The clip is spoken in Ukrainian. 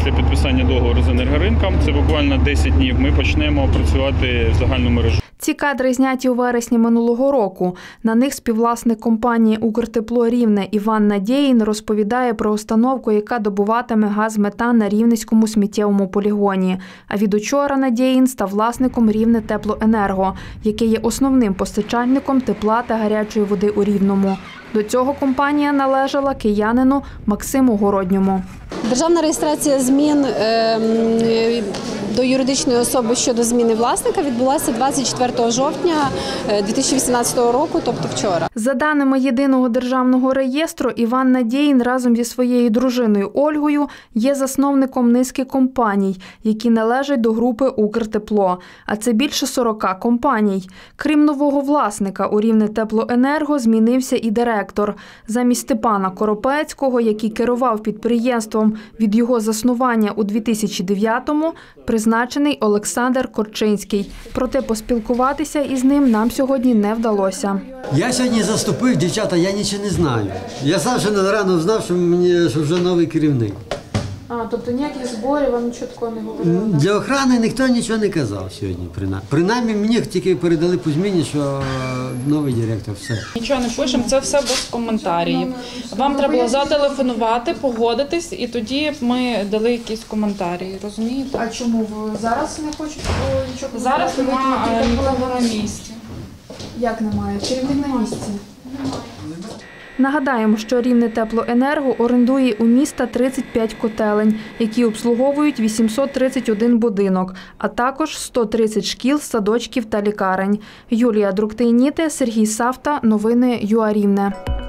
після підписання договору з енергоринком, це буквально 10 днів, ми почнемо працювати в загальну мережу. Ці кадри зняті у вересні минулого року. На них співвласник компанії «Укртепло Рівне» Іван Надєїн розповідає про установку, яка добуватиме газ-метан на Рівненському сміттєвому полігоні. А від учора Надєїн став власником «Рівнетеплоенерго», яке є основним постачальником тепла та гарячої води у Рівному. До цього компанія належала киянину Максиму Городньому. Державна реєстрація змін до юридичної особи щодо зміни власника відбулася 24 жовтня 2018 року, тобто вчора. За даними Єдиного державного реєстру, Іван Надєїн разом зі своєю дружиною Ольгою є засновником низки компаній, які належать до групи «Укртепло». А це більше 40 компаній. Крім нового власника, у «Рівнетеплоенерго» змінився і директор. Замість Степана Коропецького, який керував підприємством від його заснування у 2009-му, призначений Олександр Корчинський. Проте поспілкуватися із ним нам сьогодні не вдалося. Я сьогодні заступив, дівчата, я нічого не знаю. Я сам ще рано знав, що вже новий керівник. Тобто ніяких зборів вам нічого такого не говорили? Для охорони ніхто нічого не казав сьогодні. Принаймні мені тільки передали по зміні, що новий директор, все. Нічого не пишемо, це все без коментарів. Вам треба було зателефонувати, погодитись, і тоді ми дали якісь коментарі, розумієте? А чому ви зараз не хочете нічого? Зараз немає нікого на місці. Як немає? Керівник на місці? Нагадаємо, що Рівнетеплоенерго орендує у міста 35 котелень, які обслуговують 831 будинок, а також 130 шкіл, садочків та лікарень. Юлія Друктейніте, Сергій Савта. Новини ЮА Рівне.